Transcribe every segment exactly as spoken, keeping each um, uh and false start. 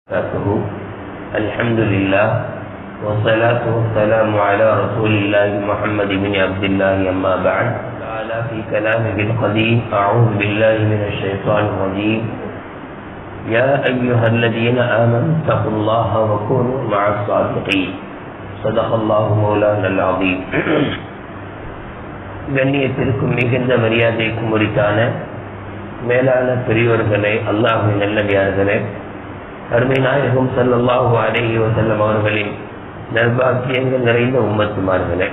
الحمد لله والصلاة والسلام على رسول الله محمد بن عبد الله أما بعد تعالى في كلامه القديم أعوذ بالله من الشيطان الرجيم يا أيها الذين آمنوا اتقوا الله وكونوا مع الصادقين صدق الله مولانا العظيم கண்ணியத்திற்கும் மிகுந்த மரியாதைக்கும் உரித்தான மேலான பெரியோர்களே, அல்லாஹ்வின் நல்லடியார்களே, அருமை நாயகம் ஸல்லல்லாஹு அலைஹி வஸல்லம் அவர்களின் நற்பாக்கியங்கள் நிறைந்த உம்மத்துமார்களே,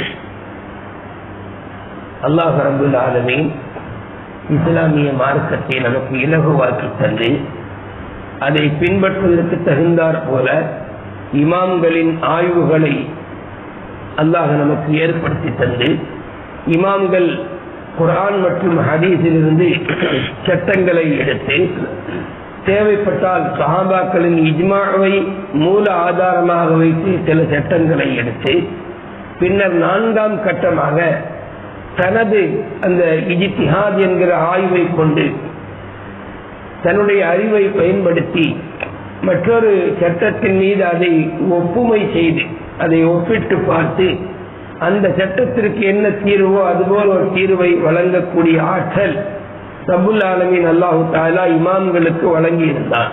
அல்லாஹ் ரப்பல் ஆலமீன் இஸ்லாமிய மார்க்கத்தை நமக்கு இலகுவாக்கி தந்து அதை பின்பற்றுவதற்கு தகுந்தாற் போல இமாம்களின் ஆய்வுகளை அல்லாஹ் நமக்கு ஏற்படுத்தி தந்து இமாம்கள் குர்ஆன் மற்றும் ஹதீஸிலிருந்து சட்டங்களை எடுத்து தேவைப்பட்டால் சஹாபாக்களின் இஜ்மாவை மூல ஆதாரமாக வைத்து சில சட்டங்களை எடுத்து பின்னர் நான்காம் கட்டமாக தனது அந்த இஜ்திஹாத் என்கிற ஆய்வை கொண்டு தன்னுடைய அறிவை பயன்படுத்தி மற்றொரு சட்டத்தின் மீது அதை ஒப்புமை செய்து அதை ஒப்பிட்டு பார்த்து அந்த சட்டத்திற்கு என்ன தீர்வோ அதுபோல் ஒரு தீர்வை வழங்கக்கூடிய ஆற்றல் ரப்புல் ஆலமீன் அல்லாஹு தஆலா இமாம்களுக்கு வழங்கி இருந்தார்.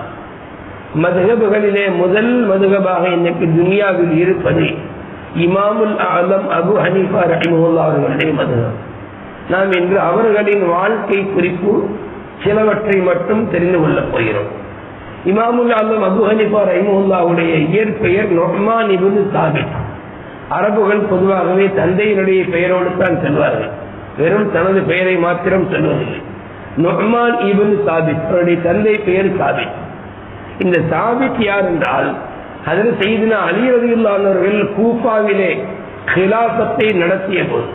மதுஹபுகளிலே முதல் மதுஹபாக இன்னைக்கு துனியாவில் இருப்பது இமாமுல் ஆலம் அபு ஹனீஃபா ரஹிமஹுல்லாஹ் அவர்களுடைய மதுஹப். நாம் இன்று அவர்களின் வாழ்க்கை குறிப்பு சிலவற்றை மட்டும் தெரிந்து கொள்ளப் போகிறோம். இமாமுல் ஆலம் அபு ஹனீஃபா ரஹிமஹுல்லாஹுடைய இயற்பெயர் நுஅ்மான் இப்னு சாபித். அரபுகள் பொதுவாகவே தந்தையினுடைய பெயரோடு தான் செல்வார்கள், வெறும் தனது பெயரை மாத்திரம் சொல்வதில்லை. நுஅ்மான் இப்னு சாபித், அவருடைய தந்தை பெயர் சாபித். இந்த சாபித் யார் என்றால், ஹஜ்ரத் சய்யிதுனா அலி ரலியல்லாஹு அன்ஹு அவர்கள் கூஃபாவிலே கிலாஃபத்தை நடத்திய போது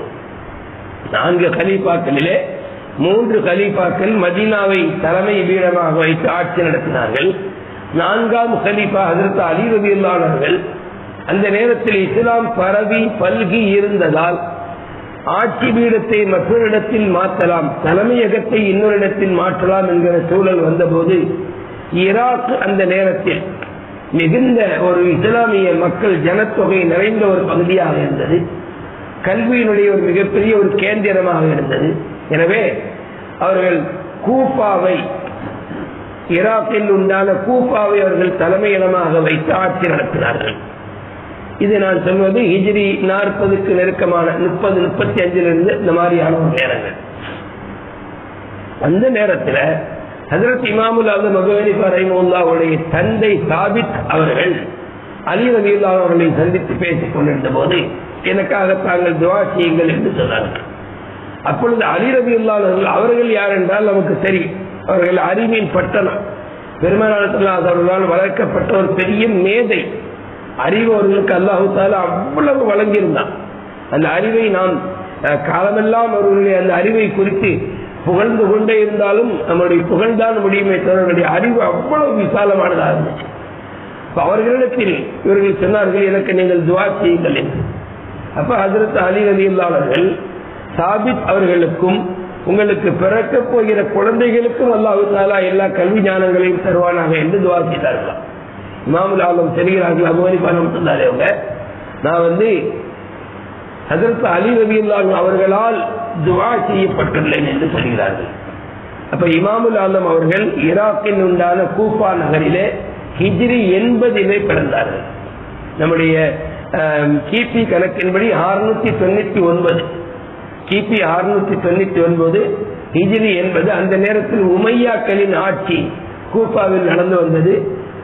நான்கு கலீஃபாக்களிலே மூன்று கலீஃபாக்கள் மதீனாவை தலைமை பீடமாக வைத்து ஆட்சி நடத்தினார்கள். நான்காம் கலீஃபா ஹஜ்ரத் அலி ரலியல்லாஹு அன்ஹு அவர்கள் அந்த நேரத்தில் இஸ்லாம் பரவி பல்கி இருந்ததால் ஆட்சி பீடத்தை மற்றொரு இடத்தில் மாற்றலாம், தலைமையகத்தை இன்னொரு இடத்தில் மாற்றலாம் என்கிற சூழல் வந்தபோது ஈராக் அந்த நேரத்தில் மிகுந்த ஒரு இஸ்லாமிய மக்கள் ஜனத்தொகை நிறைந்த ஒரு பகுதியாக இருந்தது. கல்வியினுடைய ஒரு மிகப்பெரிய ஒரு கேந்திரமாக இருந்தது. எனவே அவர்கள் கூஃபாவை, ஈராக்கில் உண்டான கூஃபாவை அவர்கள் தலைமையிடமாக வைத்து ஆட்சி நடத்தினார்கள். இது நான் சொல்வது ஹிஜ்ரி நாற்பதுக்கு நெருக்கமான முப்பது முப்பத்தி அஞ்சிலிருந்து இந்த மாதிரியான ஒரு நேரங்கள். அந்த நேரத்தில் ஹஜ்ரத் இமாமுல் ஆலம் அபூ ஹனீஃபா ரஹிமஹுல்லாஹுடைய தந்தை சாபித் அவர்கள் அலி ரலியல்லாஹு அன்ஹு அவர்களை சந்தித்து பேசிக் கொண்டிருந்த போது எனக்காக தாங்கள் துஆ செய்யுங்கள் என்று சொன்னார்கள். அப்பொழுது அலி ரலியல்லாஹு அன்ஹு அவர்கள் யார் என்றால் நமக்கு தெரியும். அவர்கள் அறிவின் பட்டணம், பெருமானார் அவர்களால் வளர்க்கப்பட்ட ஒரு பெரிய மேதை. அறிவு அவர்களுக்கு அல்லாஹு தஆலா அவ்வளவு வழங்கியிருந்தான். அந்த அறிவை நாம் காலமெல்லாம் அவர்களுடைய அந்த அறிவை குறித்து புகழ்ந்து கொண்டே இருந்தாலும் நம்முடைய புகழ்தான் முடியுமே தவிர அவருடைய அறிவு அவ்வளவு விசாலமானதாக இருந்துச்சு. அவர்களிடத்தில் இவர்கள் சொன்னார்கள், எனக்கு நீங்கள் துஆ செய்யுங்கள் என்று. அப்ப ஹஜ்ரத் அலி ரலியல்லாஹு அன்ஹு அவர்கள் சாபித் அவர்களுக்கும் உங்களுக்கு பிறக்க போகிற குழந்தைகளுக்கும் அல்லாஹு தஆலா எல்லா கல்வி ஞானங்களையும் தருவானாக என்று துஆ செய்தார்களாம். இமாமுல் ஆலம் தெரிகிறார்கள், அபூ ஹனீஃபா ரஹ்மத்துல்லாஹி அலைஹி, நான் வந்து ஹஜ்ரத் அலி ரலியல்லாஹு அன்ஹு அவர்களால் துஆ செய்யப்பட்டுள்ளேன் என்று சொல்கிறார்கள். அப்ப இமாமுல் ஆலம் அவர்கள் ஈராக்கில் உண்டான கூஃபா நகரிலே ஹிஜ்ரி எண்பதிலே பிறந்தார்கள். நம்முடைய கிபி கணக்கின்படி அறுநூத்தி தொண்ணூத்தி ஒன்பது கிபி அறுநூத்தி தொண்ணூத்தி ஒன்பது ஹிஜ்ரி என்பது. அந்த நேரத்தில் உமையாக்களின் ஆட்சி கூஃபாவில் நடந்து வந்தது.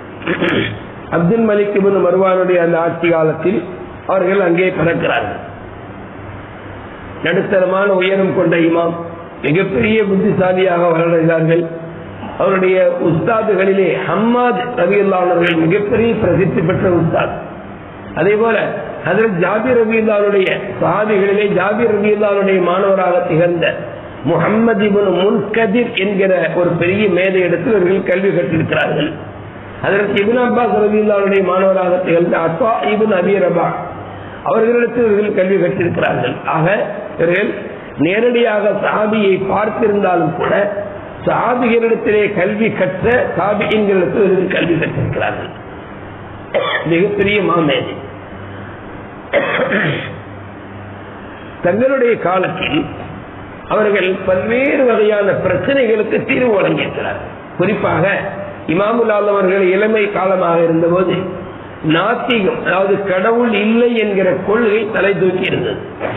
அப்துல் மலிக் இப்னு மர்வானுடைய அந்த ஆட்சி காலத்தில் அவர்கள் அங்கே பிறக்கிறார்கள். நடுத்தரமான உயரம் கொண்ட இமாம், மிகப்பெரிய புத்திசாலியாக வளர்கிறார்கள். அவருடைய உஸ்தாதுகளிலே ஹம்மாத் ரலியல்லாஹு அன்ஹு அவர்கள் மிகப்பெரிய பிரசித்தி பெற்ற உஸ்தாத். அதே போல ஹஜ்ரத் ஜாபிர் ரலியல்லாஹு அன்ஹுடைய சஹாபிகளிலே ஜாபிர் ரலியல்லாஹு அன்ஹுடைய மாணவராக திகழ்ந்த முஹம்மது இப்னு முன்கதிர் என்கிற ஒரு பெரிய மேதை இடத்தில் அவர்கள் கல்வி கற்றிருக்கிறார்கள். ஹஜ்ரத் இப்னு அப்பாஸ் ரலியல்லாஹு அன்ஹுடைய மாணவராக திகழ்ந்த அத்வா இப்னு அபீ ரபாஹ் அவர்களிடத்தில் இவர்கள் கல்வி கற்றிருக்கிறார்கள். ஆக இவர்கள் நேரடியாக சஹாபியை பார்த்திருந்தாலும் கூட சாபிகளிடத்திலே கல்வி கற்ற தாபிகளிடத்தில் கல்வி கற்றிருக்கிறார்கள். மிகப்பெரிய மாமேதை. தங்களுடைய காலத்தில் அவர்கள் பல்வேறு வகையான பிரச்சனைகளுக்கு தீர்வு வழங்கியிருக்கிறார்கள். குறிப்பாக இமாமுல் ஆலம் அவர்கள் இளமை காலமாக இருந்தபோது நாத்திகம், அதாவது கடவுள் இல்லை என்கிற கொள்கை தலை தூக்கி இருந்தது.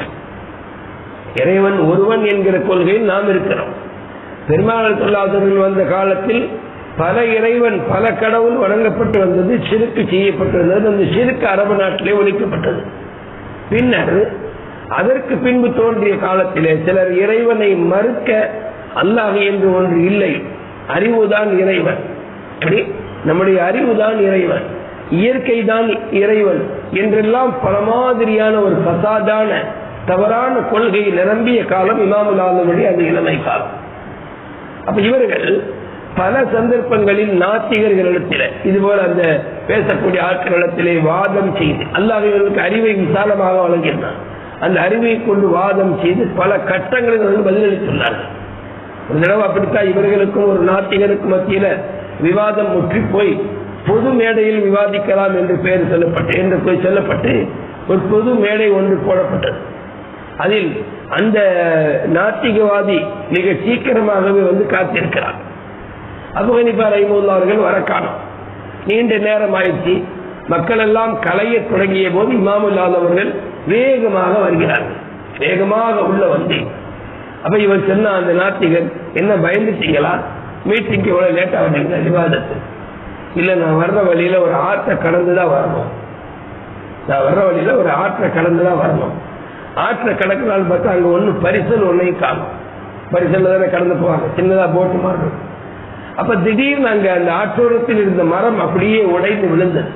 இறைவன் ஒருவன் என்கிற கொள்கையில் நாம் இருக்கிறோம். பெருமாள் சொல்லாதவர்கள் வந்த காலத்தில் பல இறைவன் பல கடவுள் வழங்கப்பட்டு வந்தது, சிறுக்கு செய்யப்பட்டிருந்தது. அந்த சிறுக்கு அரபு நாட்டிலே ஒழிக்கப்பட்டது. பின்னர் அதற்கு பின்பு தோன்றிய காலத்திலே சிலர் இறைவனை மறுக்க, அல்லாஹ் என்று ஒன்று இல்லை, அறிவுதான் இறைவன், நம்முடைய அறிவுதான் இறைவன், இயற்கை தான் இறைவன் என்றெல்லாம் பல மாதிரியான ஒரு பசாதான தவறான கொள்கை நிரம்பிய காலம் இமாமுல் ஆலமுடைய அந்த இளமை காலம். அப்ப இவர்கள் பல சந்தர்ப்பங்களில் நாத்திகர்களிடத்தில் இதுபோல அந்த பேசக்கூடிய ஆட்களிடத்திலே வாதம் செய்து, அல்லாஹ் இவர்களுக்கு அறிவை விசாலமாக வழங்கினார். அந்த அறிவை கொண்டு வாதம் செய்து பல கட்டங்களில் பதிலளித்துள்ளார்கள். ஒரு தடவை அப்படித்தான் இவர்களுக்கும் ஒரு நாத்திகருக்கும் மத்தியில விவாதம் முற்றி போய் பொது மேடையில் விவாதிக்கலாம் என்று பெயர் சொல்லப்பட்டு என்று போய் சொல்லப்பட்டு ஒரு பொது மேடை ஒன்று போடப்பட்டது. அதில் அந்த நாத்திகவாதி மிக சீக்கிரமாகவே வந்து காத்திருக்கிறார். அபூ ஹனீஃபா ரஹிமஹுல்லாஹ் அவர்கள் வர காணோம். நீண்ட நேரம் ஆயிடுச்சு. மக்கள் எல்லாம் கலைய தொடங்கிய போது இமாமுல் ஆலம் அவர்கள் வேகமாக வருகிறார்கள். வேகமாக உள்ள வந்து அப்ப இவர் சொன்ன அந்த நாத்திகர், என்ன பயந்துட்டீங்களா, மீட்டிங்கு எவ்வளவு லேட்டா வந்தீங்க விவாதத்து? இல்ல, நான் வர்ற வழியில ஒரு ஆற்றை கடந்துதான் வரணும். நான் வர்ற வழியில ஒரு ஆற்றை கடந்துதான் வரணும். ஆற்றை கடக்கினால் பார்த்தா அங்க ஒண்ணு பரிசல் ஒன்னையும் காணும். பரிசல் தானே கடந்து போவாங்க, சின்னதா போட்டு மாறும். அப்ப திடீர்னு அங்க அந்த ஆற்றோரத்தில் இருந்த மரம் அப்படியே உடைந்து விழுந்தது.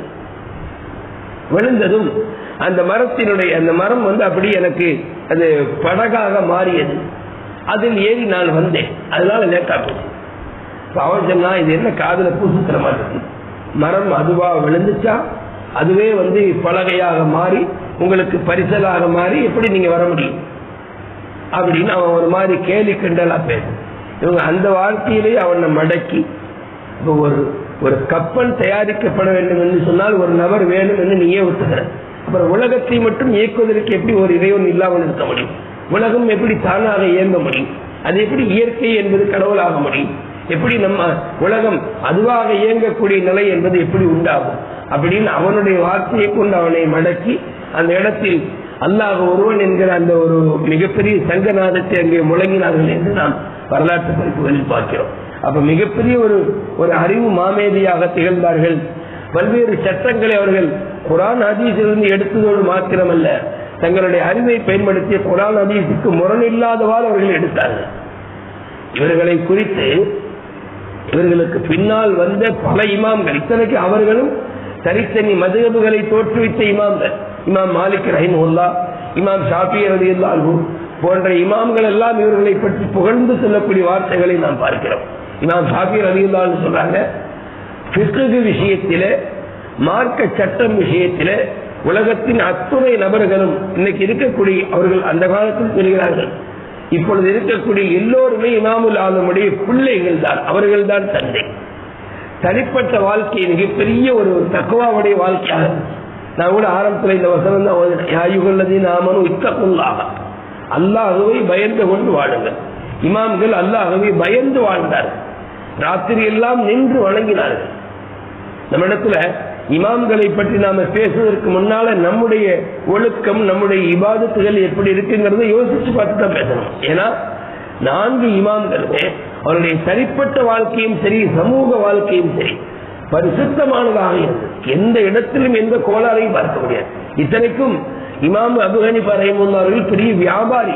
விழுந்ததும் அந்த மரத்தினுடைய அந்த மரம் வந்து அப்படி எனக்கு அது படகாக மாறியது. அதில் ஏறி நான் வந்தேன், அதனால லேட்டா போச்சு. அவன் சொன்னா, இது என்ன காதுல பூசுக்கிற மாதிரி இருக்கு, மரம் அதுவா விழுந்துச்சா, அதுவே வந்து பலகையாக மாறி உங்களுக்கு பரிசலாக மாறி எப்படி நீங்க வர முடியும் அப்படின்னு அவன் ஒரு மாதிரி கேலி கிண்டலா பேச. இவங்க அந்த வாழ்க்கையிலேயே அவனை மடக்கி, ஒரு ஒரு கப்பல் தயாரிக்கப்பட வேண்டும் என்று சொன்னால் ஒரு நபர் வேணும் என்று நீயே ஒத்துக்கிற, அப்புறம் உலகத்தை மட்டும் இயக்குவதற்கு எப்படி ஒரு இறைவன் இல்லாமல் இருக்க முடியும்? உலகம் எப்படி தானாக இயங்க முடியும்? அது எப்படி இயற்கை என்பது கடவுளாக முடியும்? எப்படி நம்ம உலகம் அதுவாக இயங்கக்கூடிய நிலை என்பது எப்படி உண்டாகும் அப்படின்னு அவனுடைய வார்த்தையை கொண்டு அவனை மடக்கி அந்த இடத்தில் அல்லாஹ் ஒருவன் என்கிற அந்த ஒரு மிகப்பெரிய சங்கநாதத்தை அங்கே முழங்கினார்கள் என்று நாம் வரலாற்று குறிப்புகளில் பார்க்கிறோம். அப்ப மிகப்பெரிய ஒரு ஒரு அறிவு மாமேதியாக திகழ்ந்தார்கள். பல்வேறு சட்டங்களை அவர்கள் குர்ஆன் ஹதீஸிலிருந்து எடுத்ததோடு மாத்திரமல்ல, தங்களுடைய அறிவை பயன்படுத்திய குர்ஆன் ஹதீஸுக்கு முரணில்லாதவாறு அவர்கள் எடுத்தார்கள். இவர்களை குறித்து இவர்களுக்கு பின்னால் வந்த பல இமாம்கள், இத்தனைக்கு அவர்களும் தனித்தனி மதுஹபுகளை தோற்றுவித்த இமாம்கள், இமாம் மாலிக் ரஹிமஹுல்லாஹ், இமாம் ஷாஃபி ரலியல்லாஹு அன்ஹு போன்ற இமாம்கள் எல்லாம் இவர்களை பற்றி புகழ்ந்து சொல்லக்கூடிய வார்த்தைகளை நாம் பார்க்கிறோம். இமாம் ஷாஃபி ரலியல்லாஹு அன்ஹு சொல்றாங்க, ஃபிக்ஹ் விஷயத்திலே, மார்க்க சட்டம் விஷயத்திலே உலகத்தின் அத்துணை நபர்களும் இன்னைக்கு இருக்கக்கூடிய, அவர்கள் அந்த காலத்தில் சொல்கிறார்கள், இப்பொழுது இருக்கக்கூடிய எல்லோருமே இமாமுல் ஆலமுடைய பிள்ளைகள் தான், அவர்கள் தான் தந்தை. தனிப்பட்ட வாழ்க்கை மிகப்பெரிய ஒரு தக்வாவுடைய வாழ்க்கையாக. நான் கூட ஆரம்பத்தில் இந்த வசனம் தான், யாயுகல்லதீன ஆமனூ இத்தகுல்லாஹ், அல்லாஹ்வை பயந்து கொண்டு வாழுங்கள். இமாம்கள் அல்லாஹ்வை பயந்து வாழ்ந்தார்கள், ராத்திரி எல்லாம் நின்று வணங்கினார்கள். நம்ம இடத்துல இமாம்களை பற்றி நாம பேசுவதற்கு முன்னால நம்முடைய ஒழுக்கம், நம்முடைய இபாதத்துகள் எப்படி இருக்குங்கிறத யோசிச்சு பார்த்து தான் பேசணும். ஏன்னா நான்கு இமாம்களுமே அவருடைய தனிப்பட்ட வாழ்க்கையும் சரி, சமூக வாழ்க்கையும் சரி பரிசுத்தமானதாக இருந்தது. எந்த இடத்திலும் எந்த கோளாறையும் பார்க்க முடியாது. இத்தனைக்கும் இமாம் அபூ ஹனீஃபா ரஹிமஹுல்லாஹ் அவர்கள் பெரிய வியாபாரி,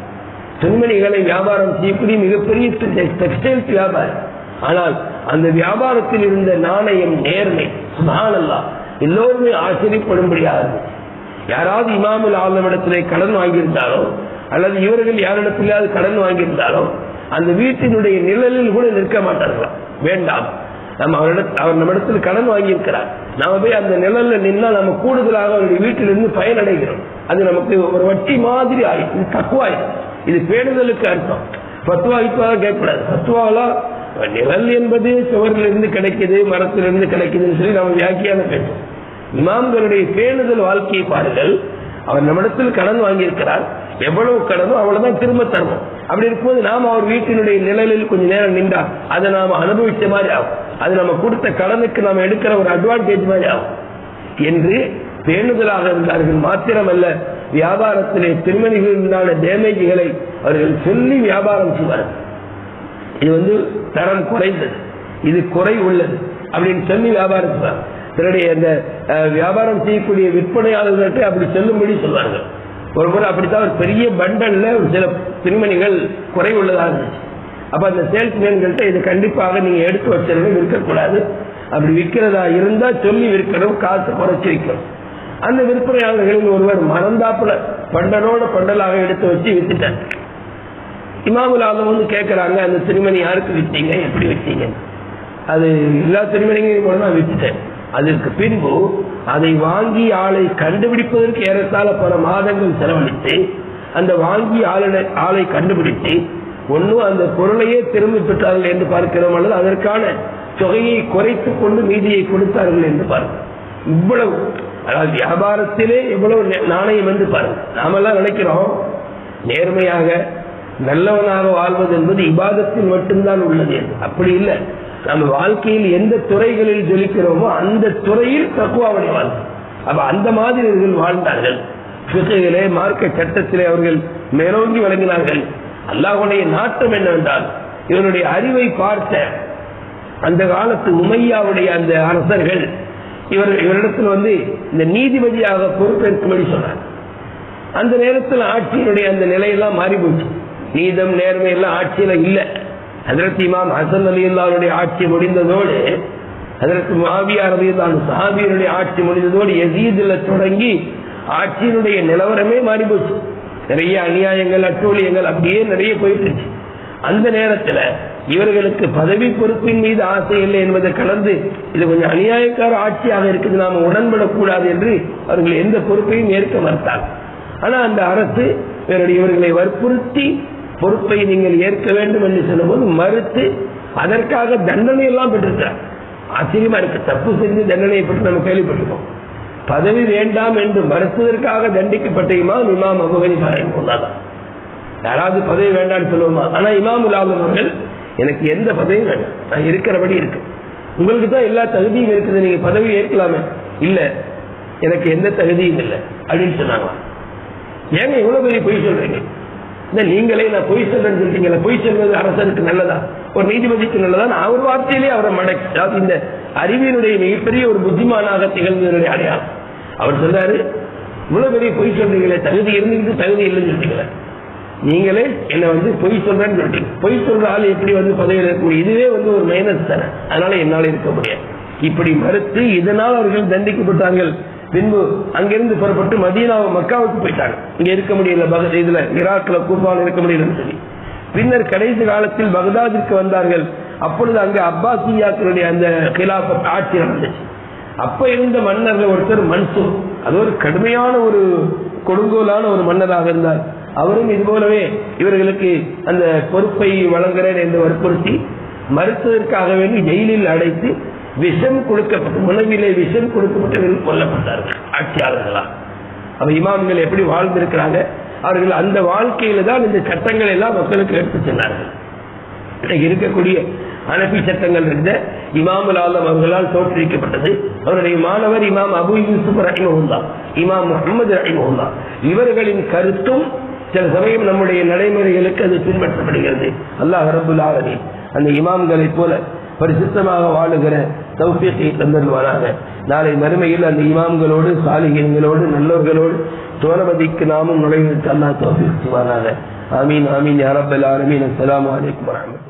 துணிமணிகளை வியாபாரம் செய்யக்கூடிய மிகப்பெரிய டெக்ஸ்டைல்ஸ் வியாபாரி. ஆனால் அந்த வியாபாரத்தில் இருந்த நாணயம், நேர்மை, சுப்ஹானல்லாஹ், எல்லோருமே ஆச்சரியப்படும்படியாக. யாராவது இமாமுல் ஆலம் இடத்திலே கடன் வாங்கியிருந்தாலோ அல்லது இவர்கள் யாரிடத்திலாவது கடன் வாங்கியிருந்தாலோ அந்த வீட்டினுடைய நிழலில் கூட நிற்க மாட்டார்களாம். வேண்டாம், நம்ம அவரிடத்தில் அவர் நம்ம இடத்துல கடன் வாங்கியிருக்கிறார், நாம போய் அந்த நிழல்ல நின்னா நம்ம கூடுதலாக அவருடைய வீட்டிலிருந்து பயனடைகிறோம். அது நமக்கு ஒரு வட்டி மாதிரி ஆயிடும். இது தக்குவாய், இது பேணுதலுக்கு அர்த்தம். பத்துவா இப்போ கேட்கக்கூடாது. பத்துவாவெல்லாம் நிழல் என்பது சுவரிலிருந்து கிடைக்குது, மரத்திலிருந்து கிடைக்குதுன்னு சொல்லி நம்ம வியாக்கியானம் பேசுவோம். இமாம்களுடைய பேணுதல் வாழ்க்கையை பாருங்கள். அவர் நம்மிடத்தில் கடன் வாங்கியிருக்கிறார், எவ்வளவு கடனோ அவ்வளவுதான் திரும்ப தரணும். அப்படி இருக்கும்போது நாம் அவர் வீட்டினுடைய நிழலில் கொஞ்ச நேரம் நின்றா அதை நாம் அனுபவிச்ச மாதிரி ஆகும். அது நம்ம கொடுத்த கடனுக்கு நாம் எடுக்கிற ஒரு அட்வான்டேஜ் மாதிரி ஆகும் என்று பேணுதலாக இருந்தார்கள். மாத்திரமல்ல, வியாபாரத்திலே திருமணிகளுக்கான டேமேஜ்களை அவர்கள் சொல்லி வியாபாரம் செய்வார்கள். இது வந்து தரம் குறைந்தது, இது குறை உள்ளது அப்படின்னு சொல்லி வியாபாரம் செய்வார். தன்னுடைய அந்த வியாபாரம் செய்யக்கூடிய விற்பனையாளர்கள்ட்ட அப்படி சொல்லும்படி சொல்வார்கள். ஒரு முறை அப்படித்தான் ஒரு பெரிய பண்டல்ல சில திருமணிகள் குறை உள்ளதாக இருந்துச்சு. அப்ப அந்த சேல்ஸ்மேன்கள்ட்ட இது கண்டிப்பாக நீங்க எடுத்து வச்சிருக்க, விற்கக்கூடாது, அப்படி விற்கிறதா இருந்தா சொல்லி விற்கணும், காசு குறைச்சி விற்கணும். அந்த விற்பனையாளர்களில் ஒருவர் மறந்தாப்புல பண்டலோட பண்டலாக எடுத்து வச்சு வித்துட்டார். இமாமுல் ஆலம் வந்து கேட்கிறாங்க, அந்த திருமணி யாருக்கு விற்றீங்க, எப்படி விற்றீங்க? அது எல்லா திருமணிகளையும் நான் வித்துட்டேன். அதற்கு பின்பு அதை வாங்கி ஆளை கண்டுபிடிப்பதற்கு ஏறத்தாழ பல மாதங்கள் செலவழித்து அந்த வாங்கி ஆளை ஆளை கண்டுபிடித்து ஒன்னும் அந்த பொருளையே திரும்பி பெற்றார்கள் என்று பார்க்கிறோம், அல்லது அதற்கான தொகையை குறைத்துக் கொண்டு மீதியை கொடுத்தார்கள் என்று பார்க்கிறோம். இவ்வளவு, அதாவது வியாபாரத்திலே எவ்வளவு நாணயம் என்று பாருங்கள். நாமெல்லாம் நினைக்கிறோம் நேர்மையாக நல்லவனாக வாழ்வது என்பது இபாதத்தில் மட்டும்தான் உள்ளது என்று. அப்படி இல்லை. நம்ம வாழ்க்கையில் எந்த துறைகளில் ஜொலிக்கிறோமோ அந்த துறையில் தக்குவாவுடைய வாழ்க்கை. அப்ப அந்த மாதிரி இவர்கள் வாழ்ந்தார்கள். பிசைகளே மார்க்க சட்டத்திலே அவர்கள் மேலோங்கி வழங்கினார்கள். அல்லாஹ்வுடைய நாட்டம் என்னவென்றால், இவருடைய அறிவை பார்த்த அந்த காலத்து உமையாவுடைய அந்த அரசர்கள் இவர் இவரிடத்தில் வந்து இந்த நீதிபதியாக பொறுப்பேற்கும்படி சொன்னார். அந்த நேரத்தில் ஆட்சியினுடைய அந்த நிலையெல்லாம் மாறி போச்சு. நீதம் நேர்மை எல்லாம் ஆட்சியில இல்லை. ஹஜ்ரத் இமாம் ஹசன் ரலியல்லாஹுடைய ஆட்சி முடிந்ததோடு, ஹஜ்ரத் முஆவியா ரலியல்லாஹு சஹாபியினுடைய ஆட்சி முடிந்ததோடு யஸீதுல தொடங்கி ஆட்சியினுடைய நிலவரமே மாறி போச்சு. நிறைய அநியாயங்கள், அட்டூழியங்கள் அப்படியே நிறைய போயிட்டு இருந்துச்சு. அந்த நேரத்தில் இவர்களுக்கு பதவி பொறுப்பின் மீது ஆசை இல்லை என்பதை கலந்து இது கொஞ்சம் அநியாயக்கார ஆட்சியாக இருக்குது, நாம உடன்படக்கூடாது என்று அவர்கள் எந்த பொறுப்பையும் ஏற்க மறுத்தாங்க. ஆனா அந்த அரசு இவர்களை வற்புறுத்தி பொறுப்பை நீங்கள் ஏற்க வேண்டும் என்று சொல்லும்போது மறுத்து அதற்காக தண்டனை எல்லாம் பெற்றிருக்கிறார். ஆச்சரியமா இருக்கு. தப்பு செஞ்சு தண்டனையை பற்றி நம்ம கேள்விப்பட்டிருக்கோம். பதவி வேண்டாம் என்று மறுத்ததற்காக தண்டிக்கப்பட்ட இமாம் இமாம் அபூ ஹனீஃபா ரஹிமஹுல்லாஹ். யாராவது பதவி வேண்டாம்னு சொல்லுவோமா? ஆனா இமாமுல் ஆலம் அவர்கள் எனக்கு எந்த பதவியும் வேண்டாம், நான் இருக்கிறபடி இருக்கு, உங்களுக்கு தான் எல்லா தகுதியும் இருக்குது, நீங்க பதவி ஏற்கலாமே. இல்ல, எனக்கு எந்த தகுதியும் இல்லை அப்படின்னு சொன்னாங்க. ஏங்க இவ்வளவு பெரிய பொய் சொல்றீங்க? நீங்களே நான் பொய் சொல்றேன்னு சொல்றீங்களா? பொய் சொல்வது அரசருக்கு நல்லதா, ஒரு நீதிபதிக்கு நல்லதா? அவர் வார்த்தையிலே அவரை மடக்கி, அதாவது இந்த அறிவியனுடைய மிகப்பெரிய ஒரு புத்திமானாக திகழ்ந்தவருடைய அடையாளம். அவர் சொல்றாரு, இவ்வளவு பெரிய பொய் சொல்றீங்களே, தகுதி இருந்துட்டு தகுதி இல்லைன்னு சொல்றீங்களே, நீங்களே என்ன வந்து பொய் சொல்றேன்னு சொல்றீங்க. பொய் சொல்ற ஆள் எப்படி வந்து பதவியில் இருக்க முடியும்? இதுவே வந்து ஒரு மைனஸ் தானே, அதனால என்னால் இருக்க முடியாது. இப்படி மறுத்து இதனால் அவர்கள் தண்டிக்கப்பட்டார்கள். பின்பு அங்கிருந்து புறப்பட்டு மதீனா மக்காவுக்கு போயிட்டாங்க. இங்க இருக்க முடியல, இதுல ஈராக்ல கூப்பாவில் இருக்க முடியலன்னு சொல்லி பின்னர் கடைசி காலத்தில் பகதாதிற்கு வந்தார்கள். அப்பொழுது அங்க அப்பாசியாக்களுடைய அந்த கிலாபத் ஆட்சி நடந்துச்சு. அப்ப இருந்த மன்னர்கள் ஒருத்தர் மன்சூர், அது ஒரு கடுமையான ஒரு கொடுங்கோலான ஒரு மன்னராக இருந்தார். அவரும் இது போலவே இவர்களுக்கு அந்த பொறுப்பை வழங்குகிறேன் என்று வற்புறுத்தி மறுத்ததற்காக வேண்டி ஜெயிலில் அடைத்து விஷம் கொடுக்கப்பட்டு, உணவிலே விஷம் கொடுக்கப்பட்டவர்கள் கொல்லப்பட்டார்கள் ஆட்சியாளர்களா. அவ இமாம்கள் எப்படி வாழ்ந்திருக்கிறாங்க, அவர்கள் அந்த வாழ்க்கையில தான் இந்த சட்டங்கள் எல்லாம் மக்களுக்கு எடுத்து சென்றார்கள். இருக்கக்கூடிய அனபி சட்டங்கள் இருந்த இமாமுல் ஆலம் அவர்களால் தோற்றுவிக்கப்பட்டது. அவருடைய மாணவர் இமாம் அபு யூசுப் ரஹிமஹுல்லாஹ், இமாம் முஹம்மது ரஹிமஹுல்லாஹ், இவர்களின் கருத்தும் சில சமயம் நம்முடைய நடைமுறைகளுக்கு அது பின்பற்றப்படுகிறது. அல்லாஹ் ரப்புல் ஆலமீன் அந்த இமாம்களை போல பரிசுத்தமாக வாழுகிற தௌஃபீகை தந்தருவானாக. நாளை மறுமையில் அந்த இமாம்களோடு சாலிஹீன்களோடு நல்லவர்களோடு தோரமதிக்கு நாமும் நுழைவதற்கு அல்லாஹ் தௌஃபீக் செய்வானாக. ஆமீன் ஆமீன் யா ரப்பல் ஆலமீன். அஸ்ஸலாமு அலைக்கும் வரஹ்மத்துல்லாஹி.